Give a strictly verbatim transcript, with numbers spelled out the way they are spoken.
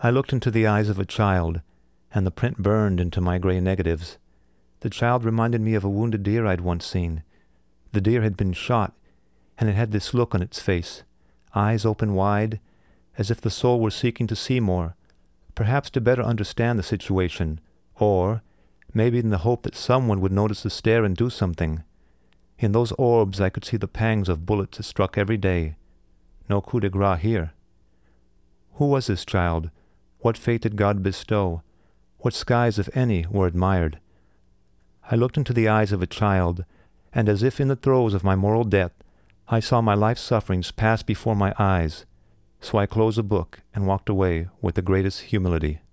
I looked into the eyes of a child, and the print burned into my gray negatives. The child reminded me of a wounded deer I'd once seen. The deer had been shot, and it had this look on its face, eyes open wide, as if the soul were seeking to see more, perhaps to better understand the situation, or maybe in the hope that someone would notice the stare and do something. In those orbs I could see the pangs of bullets that struck every day. No coup de grace here. Who was this child? What fate did God bestow? What skies, if any, were admired? I looked into the eyes of a child, and as if in the throes of my moral death, I saw my life's sufferings pass before my eyes. So I closed the book and walked away with the greatest humility.